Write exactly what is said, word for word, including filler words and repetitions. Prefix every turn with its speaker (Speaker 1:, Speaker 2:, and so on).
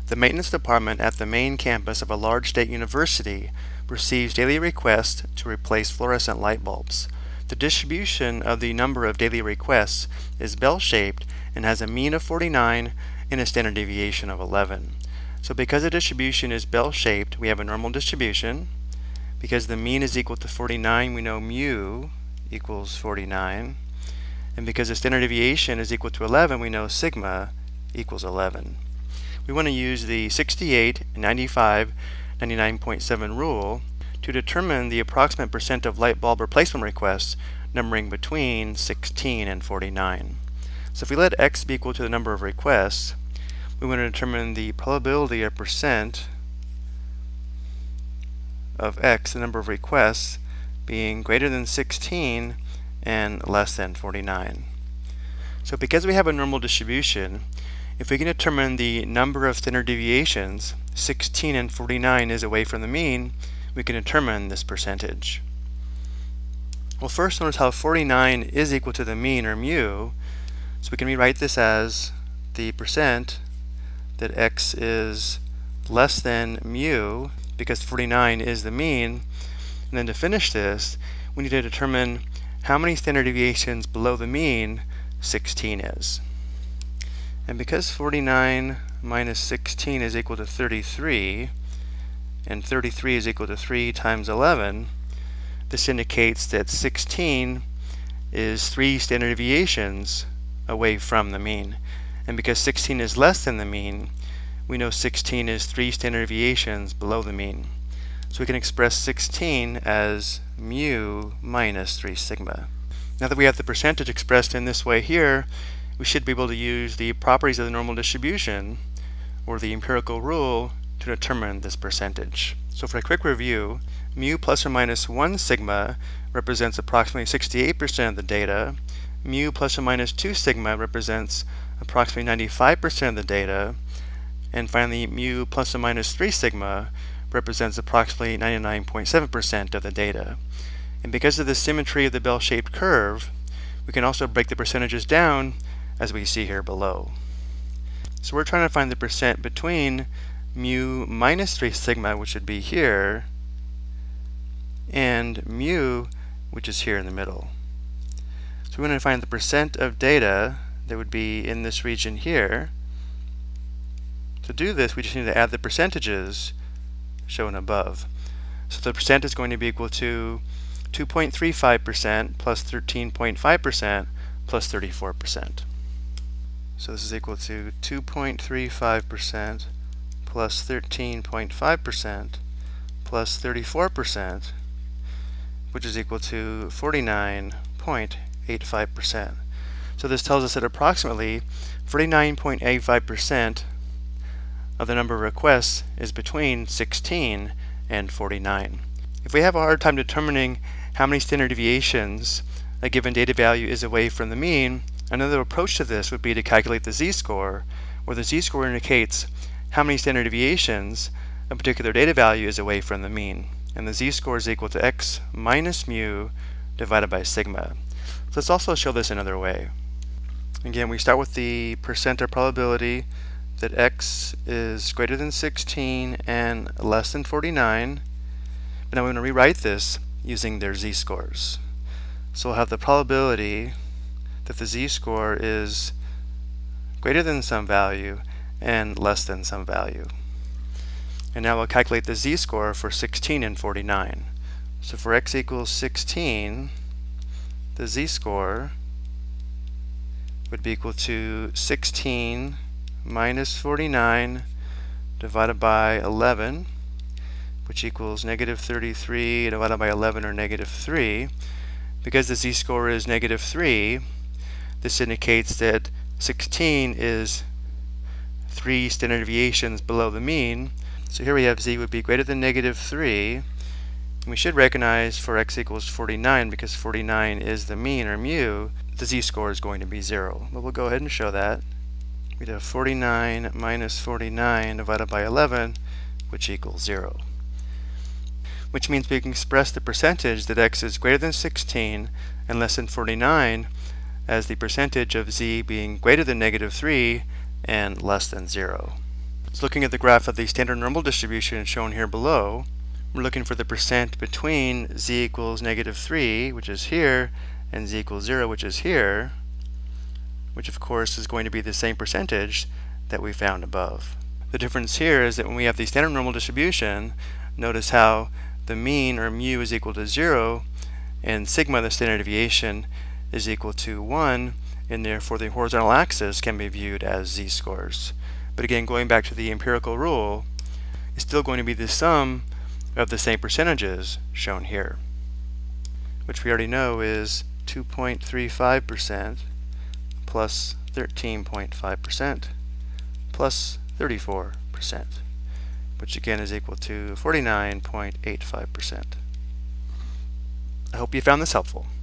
Speaker 1: The maintenance department at the main campus of a large state university receives daily requests to replace fluorescent light bulbs. The distribution of the number of daily requests is bell-shaped and has a mean of forty-nine and a standard deviation of eleven. So because the distribution is bell-shaped, we have a normal distribution. Because the mean is equal to forty-nine, we know mu equals forty-nine. And because the standard deviation is equal to eleven, we know sigma equals eleven. We want to use the sixty-eight, ninety-five, ninety-nine point seven rule to determine the approximate percent of light bulb replacement requests numbering between sixteen and forty-nine. So if we let x be equal to the number of requests, we want to determine the probability of percent of x, the number of requests, being greater than sixteen and less than forty-nine. So because we have a normal distribution, if we can determine the number of standard deviations, sixteen and forty-nine is away from the mean, we can determine this percentage. Well, first notice how forty-nine is equal to the mean, or mu, so we can rewrite this as the percent that x is less than mu, because forty-nine is the mean. And then to finish this, we need to determine how many standard deviations below the mean sixteen is. And because forty-nine minus sixteen is equal to thirty-three, and thirty-three is equal to three times eleven, this indicates that sixteen is three standard deviations away from the mean. And because sixteen is less than the mean, we know sixteen is three standard deviations below the mean. So we can express sixteen as mu minus three sigma. Now that we have the percentage expressed in this way here, we should be able to use the properties of the normal distribution, or the empirical rule, to determine this percentage. So for a quick review, mu plus or minus one sigma represents approximately sixty-eight percent of the data. Mu plus or minus two sigma represents approximately ninety-five percent of the data. And finally, mu plus or minus three sigma represents approximately ninety-nine point seven percent of the data. And because of the symmetry of the bell-shaped curve, we can also break the percentages down as we see here below. So we're trying to find the percent between mu minus three sigma, which would be here, and mu, which is here in the middle. So we want to find the percent of data that would be in this region here. To do this, we just need to add the percentages shown above. So the percent is going to be equal to two point three five percent plus thirteen point five percent plus thirty-four percent. So this is equal to two point three five percent plus thirteen point five percent plus thirty-four percent, which is equal to forty-nine point eight five percent. So this tells us that approximately forty-nine point eight five percent of the number of requests is between sixteen and forty-nine. If we have a hard time determining how many standard deviations a given data value is away from the mean, another approach to this would be to calculate the z-score, where the z-score indicates how many standard deviations a particular data value is away from the mean. And the z-score is equal to x minus mu divided by sigma. So let's also show this another way. Again, we start with the percent of probability that x is greater than sixteen and less than forty-nine. But now we're going to rewrite this using their z-scores. So we'll have the probability that the z-score is greater than some value and less than some value. And now we'll calculate the z-score for sixteen and forty-nine. So for x equals sixteen, the z-score would be equal to sixteen minus forty-nine divided by eleven, which equals negative thirty-three divided by eleven, or negative three. Because the z-score is negative three, this indicates that sixteen is three standard deviations below the mean. So here we have z would be greater than negative three. And we should recognize for x equals forty-nine, because forty-nine is the mean, or mu, the z-score is going to be zero. But we'll go ahead and show that. We'd have forty-nine minus forty-nine divided by eleven, which equals zero. Which means we can express the percentage that x is greater than sixteen and less than forty-nine as the percentage of z being greater than negative three and less than zero. So looking at the graph of the standard normal distribution shown here below, we're looking for the percent between z equals negative three, which is here, and z equals zero, which is here, which of course is going to be the same percentage that we found above. The difference here is that when we have the standard normal distribution, notice how the mean, or mu, is equal to zero, and sigma, the standard deviation, is equal to one, and therefore the horizontal axis can be viewed as z-scores. But again, going back to the empirical rule, it's still going to be the sum of the same percentages shown here, which we already know is two point three five percent plus thirteen point five percent plus thirty-four percent, which again is equal to forty-nine point eight five percent. I hope you found this helpful.